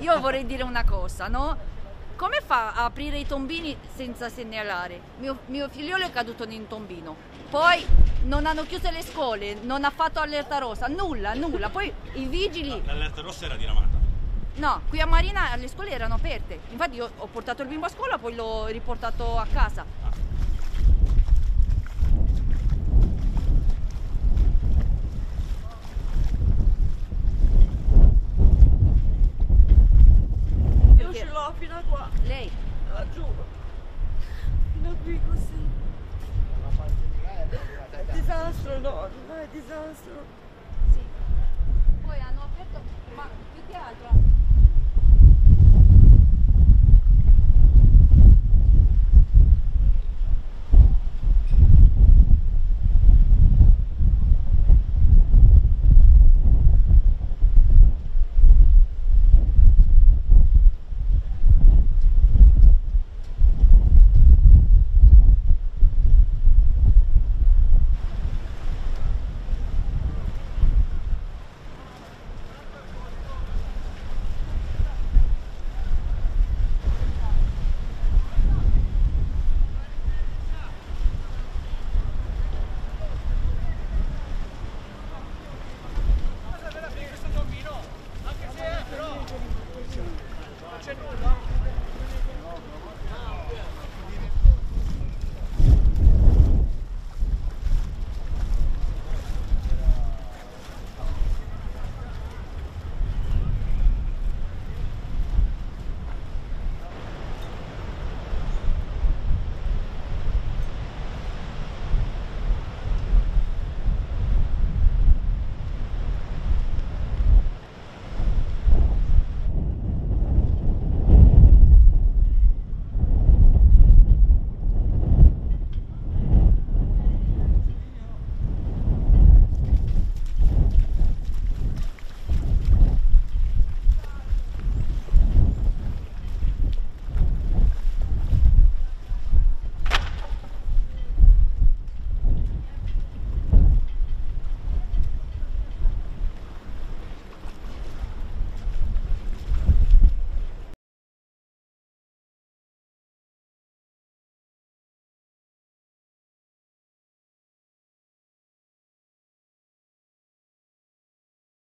io vorrei dire una cosa, no? Come fa a aprire i tombini senza segnalare? Mio figliolo è caduto in un tombino, poi non hanno chiuso le scuole, non ha fatto allerta rossa, nulla. Poi i vigili... L'allerta rossa era diramata. No, qui a Marina le scuole erano aperte, infatti io ho portato il bimbo a scuola, poi l'ho riportato a casa. Io ce l'ho fino a qua. Lei? La giuro. Fino a qui così. È disastro, no, non è disastro. Sì. Poi hanno aperto, ma più che altro...